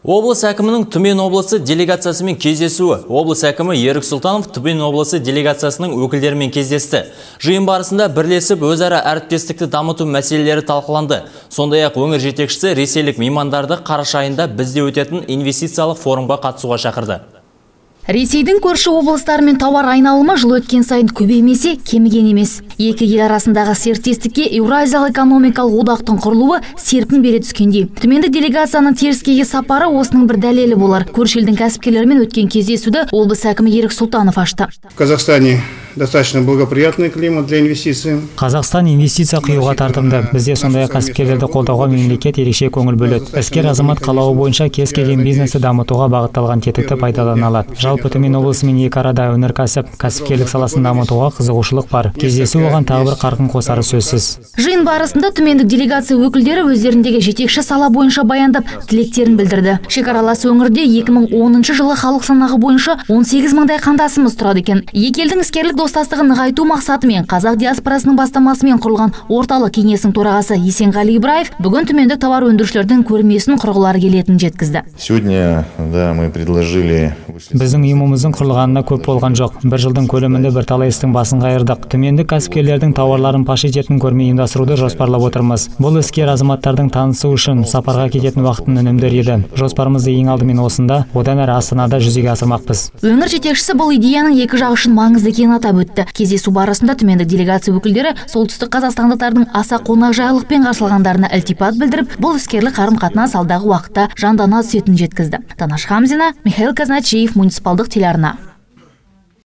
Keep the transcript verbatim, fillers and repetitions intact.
Облыс әкімінің Түмен облысы делегациясымен кездесуі. Облыс әкімі Ерік Сұлтанов Түмен облысы делегациясының өкілдерімен кездесті. Жиын барысында бірлесіп өзара әріптестікті дамыту мәселелері талқыланды. Сондай-ақ өңір жетекшісі ресейлік меймандарды қараша айында бізде өтетін инвестициялық форумға қатысуға шақырды. Ресейдің көрші облыстарымен тауар айналымы жыл өткен сайын көбеймесе кеміген емес. Екі ел арасындағы серіктестікке Еуразиялық экономикалық одақтың құрылуы серпін бере түскендей. Түмендік делегацияның теріскейге сапары осының бір дәлелі болар. Көрші елдің кәсіпкерлерімен өткен кездесуді облыс әкімі Ерік Сұлтанов ашты. В Казахстане достаточно благоприятный климат для инвестиций. Қазақстан инвестиция құюға тартымды. Бізде сондай кәсіпкерлерді қолдауға мемлекет ерекше көңіл бөледі. Іскер азамат қалауы бойынша кез келген бизнесті дамытуға бағытталған тетікті пайдалана алады. Жалпы Түмен облысымен екі арада өнеркәсіп, кәсіпкерлік саласын дамытуға қызығушылық бар. Кездесу оған тағы бір қарқын қосары сөзсіз. Жиын барысында түмендік делегация өкілдері өздеріндегі жетекші сала бойынша баяндап, тілектерін білдірді. Шекаралас өңірде екі мың оныншы жылы халық санағы бойынша он сегіз мыңдай қандасымыз тұрады екен. Екі елдің іскерлік достастығын нығайту мақсатымен қазақ диаспорасының бастамасымен құрылған орталық кеңесінің төрағасы Есенғали Ибраев бүгін түмендік товар өндірушілердің көрмесін құрғылары келетінін жеткізді. Сегодня, да, мы предложили. Біздің ұйымымыздың құрылғанына көп болған жоқ. Бір жылдың көлемінде бір талай істің басын қайырдық. Түмендік кәсіпкерлердің тауарларын паш ететін көрме ұйымдастыруды жоспарлап отырмыз. Бұл іскер азаматтардың танысу үшін сапарға кететін уақытын үнемдер еді. Жоспарымызды ең алдымен осында, одан әрі Астанада жүзеге асырмақпыз. Өңір жетекшісі бұл идеяның екі жақ үшін маңызды екенін атап өтті. Кездесу барысында түмендік делегация өкілдері солтүстік қазақстандықтардың аса қонақжайлықпен қарсы-алғандарына ілтипат білдіріп, бұл іскерлік қарым-қатынас алдағы уақытта жандана түсетінін жеткізді. Танаш Хамзина, Михаил Казначеев, муниципалдық телеарна.